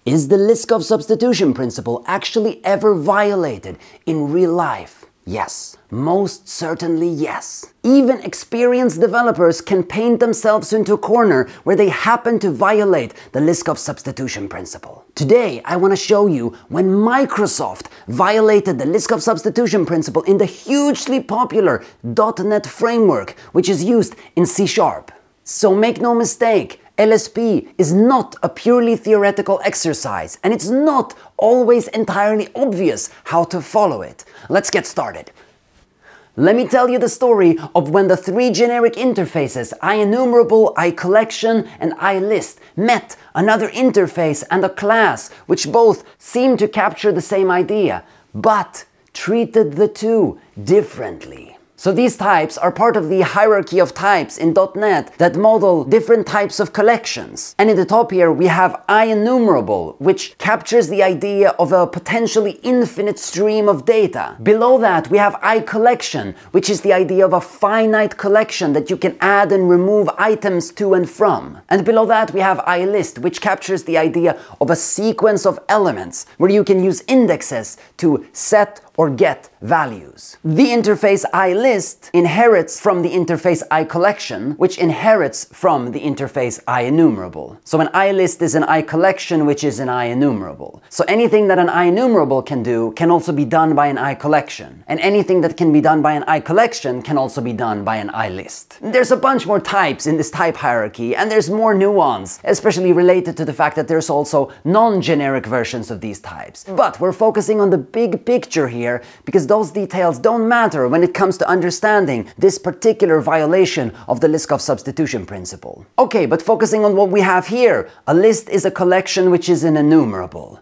Is the Liskov substitution principle actually ever violated in real life? Yes, most certainly yes. Even experienced developers can paint themselves into a corner where they happen to violate the Liskov substitution principle. Today, I want to show you when Microsoft violated the Liskov substitution principle in the hugely popular .NET framework, which is used in C#. So make no mistake, LSP is not a purely theoretical exercise, and it's not always entirely obvious how to follow it. Let's get started. Let me tell you the story of when the three generic interfaces IEnumerable, ICollection, and IList met another interface and a class which both seem to capture the same idea, but treated the two differently. So these types are part of the hierarchy of types in .NET that model different types of collections. And in the top here we have IEnumerable, which captures the idea of a potentially infinite stream of data. Below that we have ICollection, which is the idea of a finite collection that you can add and remove items to and from. And below that we have IList, which captures the idea of a sequence of elements where you can use indexes to set or get values. The interface IList inherits from the interface ICollection, which inherits from the interface IEnumerable. So an IList is an ICollection, which is an IEnumerable. So anything that an IEnumerable can do can also be done by an ICollection. And anything that can be done by an ICollection can also be done by an IList. There's a bunch more types in this type hierarchy, and there's more nuance, especially related to the fact that there's also non-generic versions of these types. But we're focusing on the big picture here, because those details don't matter when it comes to understanding this particular violation of the Liskov substitution principle. Okay, but focusing on what we have here, a list is a collection which is an enumerable.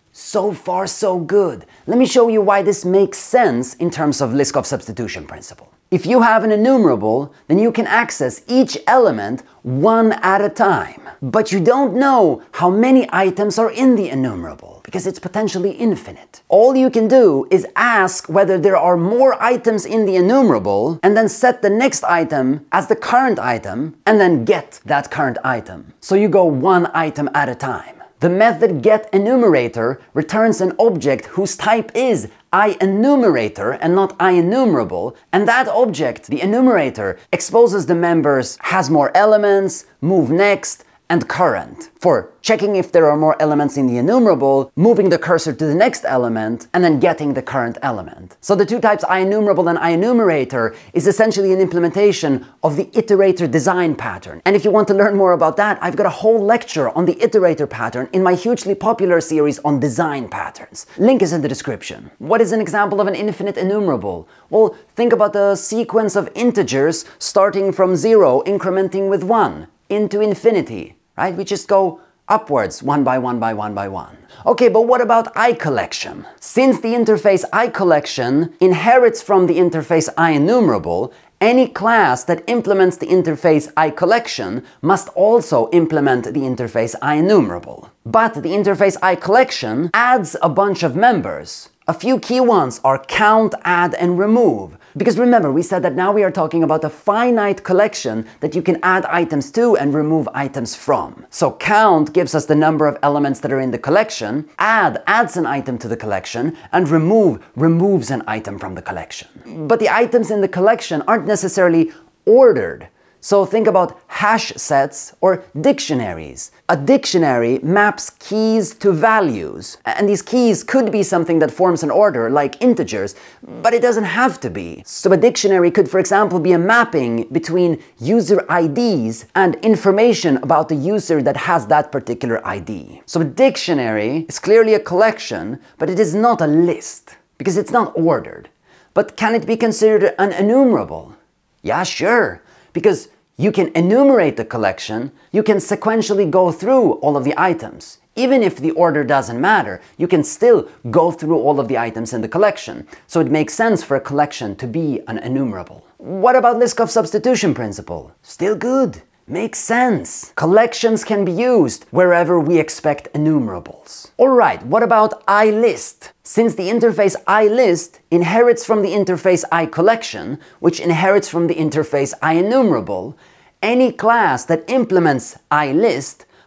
So far, so good. Let me show you why this makes sense in terms of Liskov substitution principle. If you have an enumerable, then you can access each element one at a time. But you don't know how many items are in the enumerable, because it's potentially infinite. All you can do is ask whether there are more items in the enumerable, and then set the next item as the current item, and then get that current item. So you go one item at a time. The method getEnumerator returns an object whose type is IEnumerator and not IEnumerable, and that object, the enumerator, exposes the members has more elements, move next, and current, for checking if there are more elements in the enumerable, moving the cursor to the next element, and then getting the current element. So the two types IEnumerable and IEnumerator is essentially an implementation of the iterator design pattern. And if you want to learn more about that, I've got a whole lecture on the iterator pattern in my hugely popular series on design patterns. Link is in the description. What is an example of an infinite enumerable? Well, think about the sequence of integers starting from 0, incrementing with 1, into infinity. Right? We just go upwards one by one by one by one. Okay, but what about ICollection? Since the interface ICollection inherits from the interface IEnumerable, any class that implements the interface ICollection must also implement the interface IEnumerable. But the interface ICollection adds a bunch of members. A few key ones are count, add, and remove. Because remember, we said that now we are talking about a finite collection that you can add items to and remove items from. So count gives us the number of elements that are in the collection, add adds an item to the collection, and remove removes an item from the collection. But the items in the collection aren't necessarily ordered. So think about hash sets or dictionaries. A dictionary maps keys to values, and these keys could be something that forms an order, like integers, but it doesn't have to be. So a dictionary could, for example, be a mapping between user IDs and information about the user that has that particular ID. So a dictionary is clearly a collection, but it is not a list, because it's not ordered. But can it be considered an enumerable? Yeah, sure. Because you can enumerate the collection, you can sequentially go through all of the items. Even if the order doesn't matter, you can still go through all of the items in the collection. So it makes sense for a collection to be an enumerable. What about Liskov substitution principle? Still good. Makes sense. Collections can be used wherever we expect enumerables. Alright, what about IList? Since the interface IList inherits from the interface ICollection, which inherits from the interface IEnumerable, any class that implements IList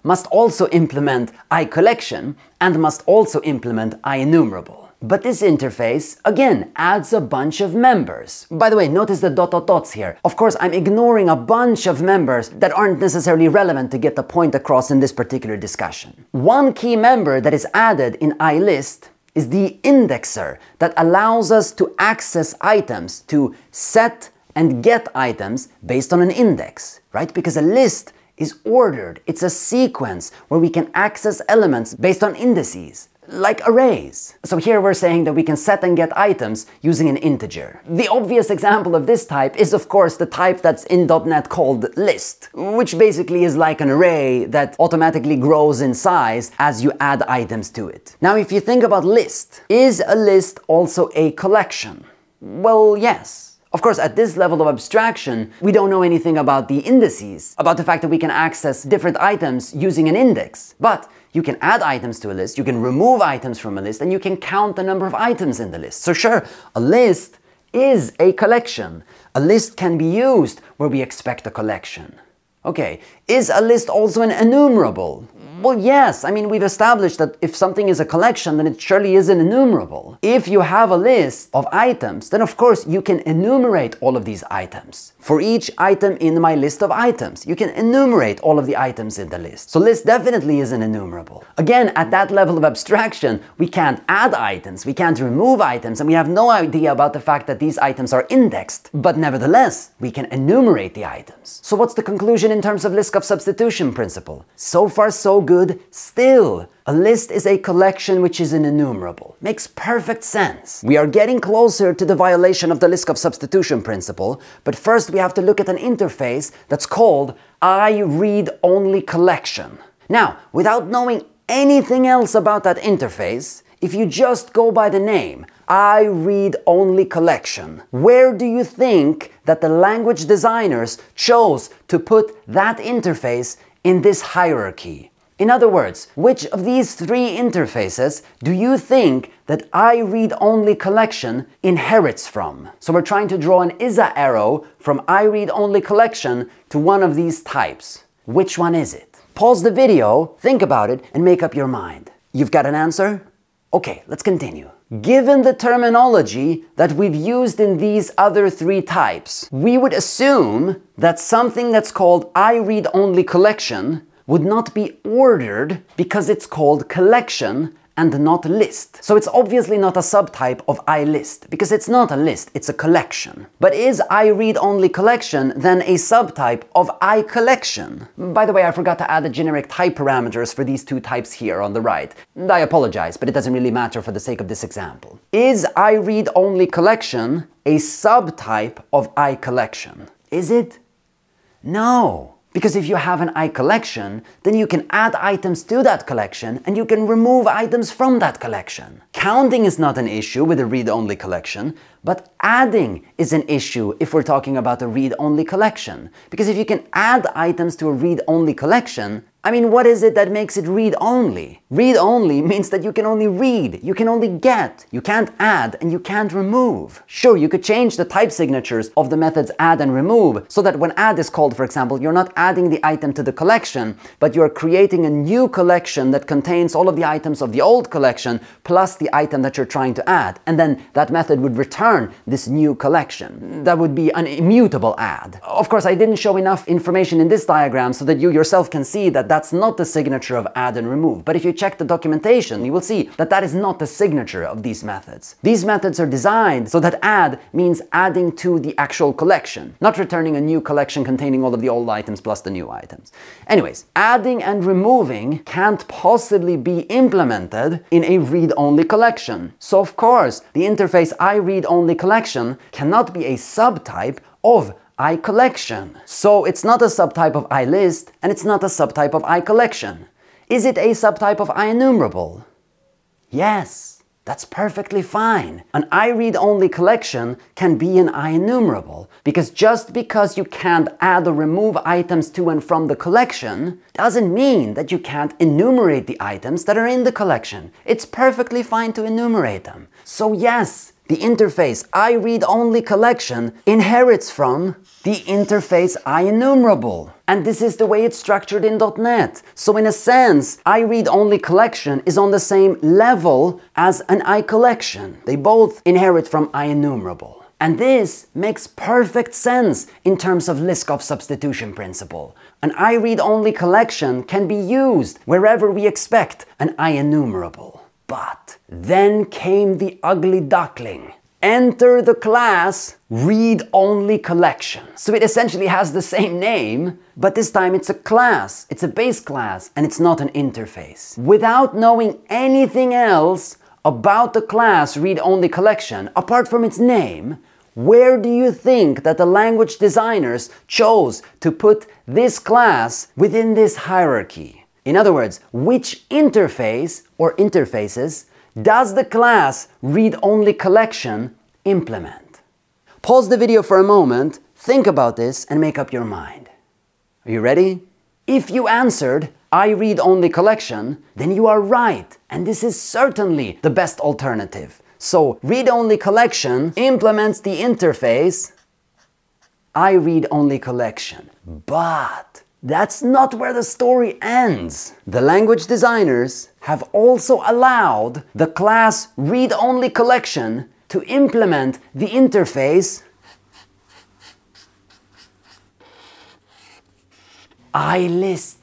must also implement iCollection and must also implement iEnumerable. But this interface, again, adds a bunch of members. By the way, notice the dots here. Of course, I'm ignoring a bunch of members that aren't necessarily relevant to get the point across in this particular discussion. One key member that is added in iList is the indexer that allows us to access items, to set and get items based on an index, right? Because a list is ordered. It's a sequence where we can access elements based on indices, like arrays. So here we're saying that we can set and get items using an integer. The obvious example of this type is of course the type that's in .NET called list, which basically is like an array that automatically grows in size as you add items to it. Now if you think about list, is a list also a collection? Well, yes. Of course, at this level of abstraction, we don't know anything about the indices, about the fact that we can access different items using an index. But you can add items to a list, you can remove items from a list, and you can count the number of items in the list. So sure, a list is a collection. A list can be used where we expect a collection. Okay, is a list also an enumerable? Well, yes. I mean, we've established that if something is a collection, then it surely is an enumerable. If you have a list of items, then of course you can enumerate all of these items. For each item in my list of items, you can enumerate all of the items in the list. So list definitely is an enumerable. Again, at that level of abstraction, we can't add items, we can't remove items, and we have no idea about the fact that these items are indexed. But nevertheless, we can enumerate the items. So what's the conclusion in terms of Liskov substitution principle? So far, so good. Still, a list is a collection which is an enumerable. Makes perfect sense. We are getting closer to the violation of the Liskov substitution principle, but first we have to look at an interface that's called iRead-Only Collection. Now, without knowing anything else about that interface, if you just go by the name, iRead-Only Collection, where do you think that the language designers chose to put that interface in this hierarchy? In other words, which of these three interfaces do you think that iRead-Only Collection inherits from? So we're trying to draw an ISA arrow from iRead-Only Collection to one of these types. Which one is it? Pause the video, think about it, and make up your mind. You've got an answer? Okay, let's continue. Given the terminology that we've used in these other three types, we would assume that something that's called iRead-Only Collection would not be ordered because it's called collection and not list. So it's obviously not a subtype of iList, because it's not a list, it's a collection. But is iRead-Only Collection then a subtype of iCollection? By the way, I forgot to add the generic type parameters for these two types here on the right. I apologize, but it doesn't really matter for the sake of this example. Is iRead-Only Collection a subtype of iCollection? Is it? No. Because if you have an iCollection, then you can add items to that collection and you can remove items from that collection. Counting is not an issue with a read-only collection, but adding is an issue if we're talking about a read-only collection. Because if you can add items to a read-only collection, I mean, what is it that makes it read-only? Read-only means that you can only read, you can only get, you can't add, and you can't remove. Sure, you could change the type signatures of the methods add and remove, so that when add is called, for example, you're not adding the item to the collection, but you're creating a new collection that contains all of the items of the old collection, plus the item that you're trying to add. And then that method would return this new collection. That would be an immutable add. Of course, I didn't show enough information in this diagram so that you yourself can see that that's not the signature of add and remove. But if you check the documentation, you will see that that is not the signature of these methods. These methods are designed so that add means adding to the actual collection, not returning a new collection containing all of the old items plus the new items. Anyways, adding and removing can't possibly be implemented in a read-only collection. So of course, the interface iRead-Only Collection cannot be a subtype of iCollection. So it's not a subtype of iList, and it's not a subtype of iCollection. Is it a subtype of iEnumerable? Yes, that's perfectly fine. An iRead-Only Collection can be an iEnumerable, because just because you can't add or remove items to and from the collection doesn't mean that you can't enumerate the items that are in the collection. It's perfectly fine to enumerate them. So yes, The interface iRead-only collection inherits from the interface IEnumerable. And this is the way it's structured in .NET. So in a sense, iRead-only collection is on the same level as an iCollection. They both inherit from IEnumerable. And this makes perfect sense in terms of Liskov substitution principle. An iRead-only collection can be used wherever we expect an IEnumerable. But then came the ugly duckling. Enter the class read-only collection. So it essentially has the same name, but this time it's a class, it's a base class, and it's not an interface. Without knowing anything else about the class read-only collection, apart from its name, where do you think that the language designers chose to put this class within this hierarchy? In other words, which interface or interfaces does the class read-only collection implement? Pause the video for a moment, think about this, and make up your mind. Are you ready? If you answered iRead-only collection, then you are right, and this is certainly the best alternative. So, read-only collection implements the interface iRead-only collection. But that's not where the story ends. The language designers have also allowed the class read-only collection to implement the interface iList.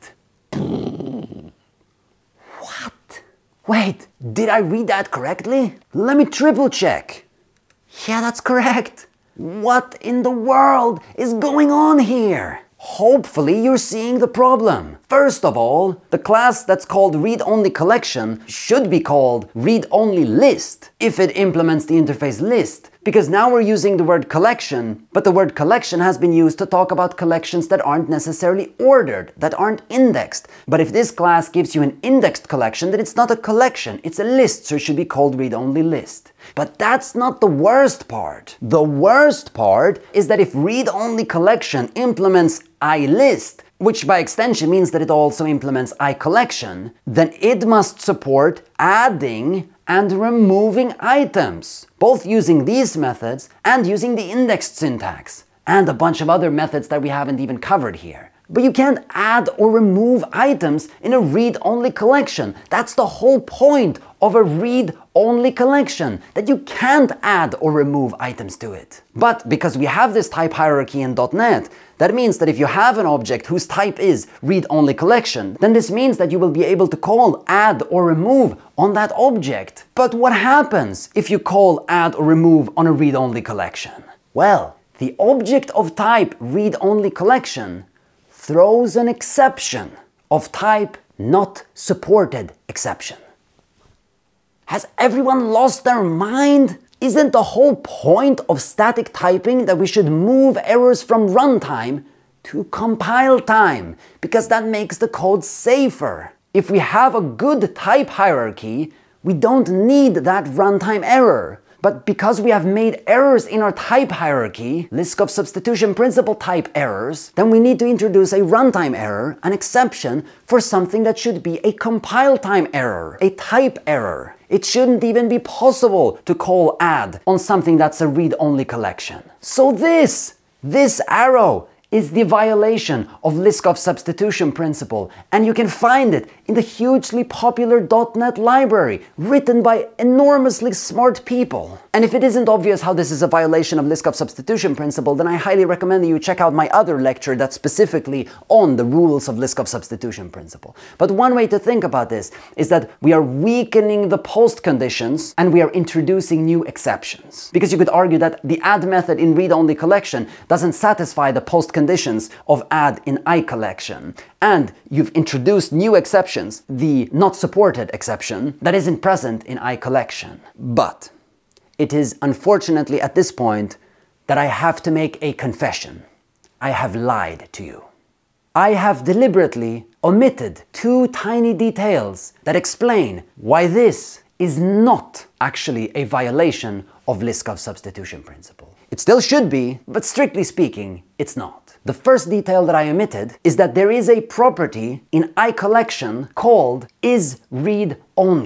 What? Wait, did I read that correctly? Let me triple check. Yeah, that's correct. What in the world is going on here? Hopefully you're seeing the problem. First of all, the class that's called read-only collection should be called read-only list if it implements the interface list, because now we're using the word collection, but the word collection has been used to talk about collections that aren't necessarily ordered, that aren't indexed. But if this class gives you an indexed collection, then it's not a collection, it's a list, so it should be called read-only list. But that's not the worst part. The worst part is that if read-only collection implements iList, which by extension means that it also implements iCollection, then it must support adding and removing items, both using these methods and using the indexed syntax, and a bunch of other methods that we haven't even covered here. But you can't add or remove items in a read-only collection. That's the whole point of a read-only collection, that you can't add or remove items to it. But because we have this type hierarchy in .NET, that means that if you have an object whose type is read-only collection, then this means that you will be able to call add or remove on that object. But what happens if you call add or remove on a read-only collection? Well, the object of type read-only collection throws an exception of type not supported exception. Has everyone lost their mind? Isn't the whole point of static typing that we should move errors from runtime to compile time, because that makes the code safer? If we have a good type hierarchy, we don't need that runtime error. But because we have made errors in our type hierarchy, Liskov substitution principle type errors, then we need to introduce a runtime error, an exception, for something that should be a compile time error, a type error. It shouldn't even be possible to call add on something that's a read-only collection. So this arrow is the violation of Liskov substitution principle, and you can find it in the hugely popular .NET library, written by enormously smart people. And if it isn't obvious how this is a violation of Liskov substitution principle, then I highly recommend that you check out my other lecture that's specifically on the rules of Liskov substitution principle. But one way to think about this is that we are weakening the post conditions and we are introducing new exceptions. Because you could argue that the add method in read-only collection doesn't satisfy the post conditions of add in iCollection. And you've introduced new exceptions, the not supported exception, that isn't present in iCollection. But it is unfortunately at this point that I have to make a confession. I have lied to you. I have deliberately omitted two tiny details that explain why this is not actually a violation of Liskov substitution principle. It still should be, but strictly speaking, it's not. The first detail that I omitted is that there is a property in iCollection called isReadOnly.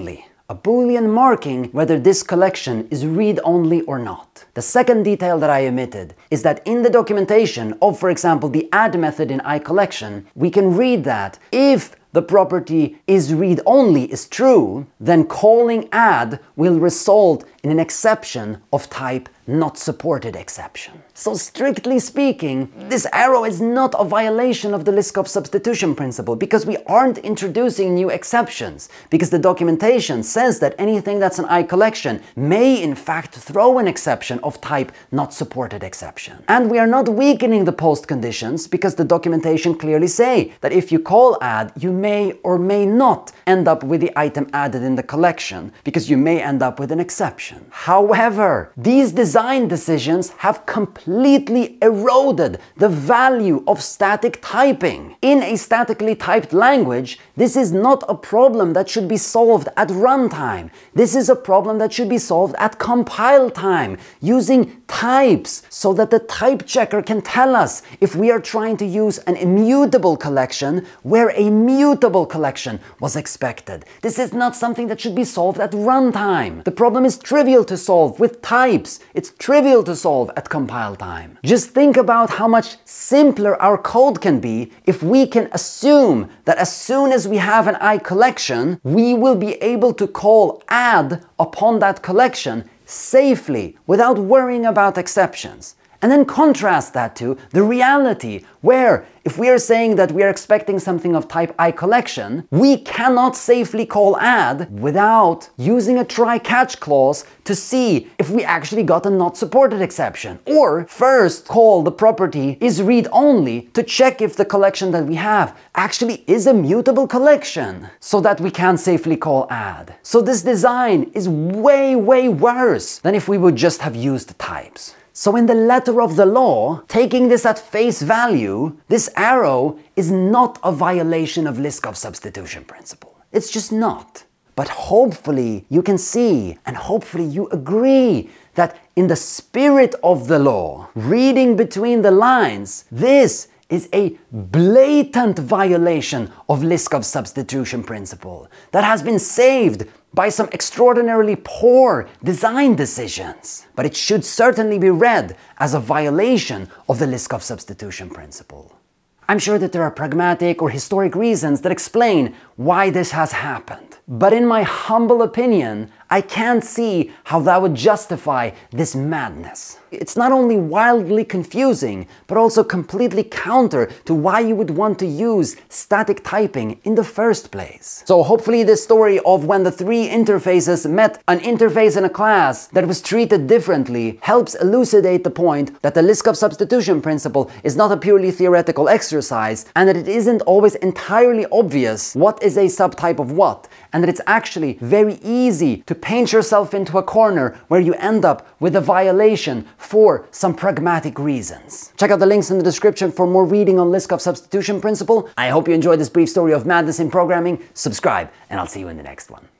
a Boolean marking whether this collection is read-only or not. The second detail that I omitted is that in the documentation of, for example, the add method in iCollection, we can read that if the property is read-only is true, then calling add will result in an exception of type not supported exception. So strictly speaking, this arrow is not a violation of the Liskov substitution principle because we aren't introducing new exceptions, because the documentation says that anything that's an iCollection may in fact throw an exception of type not supported exception. And we are not weakening the post conditions because the documentation clearly say that if you call add, you may or may not end up with the item added in the collection, because you may end up with an exception. However, these design decisions have completely eroded the value of static typing. In a statically typed language, this is not a problem that should be solved at runtime. This is a problem that should be solved at compile time, using types so that the type checker can tell us if we are trying to use an immutable collection where a mutable collection was expected. This is not something that should be solved at runtime. The problem is trivial to solve with types. It's trivial to solve at compile time. Just think about how much simpler our code can be if we can assume that as soon as we have an iCollection, we will be able to call add upon that collection safely without worrying about exceptions. And then contrast that to the reality where if we are saying that we are expecting something of type iCollection, we cannot safely call add without using a try-catch clause to see if we actually got a not supported exception. Or first call the property is read-only to check if the collection that we have actually is a mutable collection so that we can safely call add. So this design is way worse than if we would just have used types. So in the letter of the law, taking this at face value, this arrow is not a violation of Liskov substitution principle. It's just not. But hopefully you can see, and hopefully you agree, that in the spirit of the law, reading between the lines, this is a blatant violation of Liskov's substitution principle that has been saved by some extraordinarily poor design decisions. But it should certainly be read as a violation of the Liskov substitution principle. I'm sure that there are pragmatic or historic reasons that explain why this has happened. But in my humble opinion, I can't see how that would justify this madness. It's not only wildly confusing, but also completely counter to why you would want to use static typing in the first place. So hopefully this story of when the three interfaces met an interface in a class that was treated differently helps elucidate the point that the Liskov substitution principle is not a purely theoretical exercise, and that it isn't always entirely obvious what is a subtype of what, and that it's actually very easy to paint yourself into a corner where you end up with a violation for some pragmatic reasons. Check out the links in the description for more reading on Liskov substitution principle. I hope you enjoyed this brief story of madness in programming. Subscribe, and I'll see you in the next one.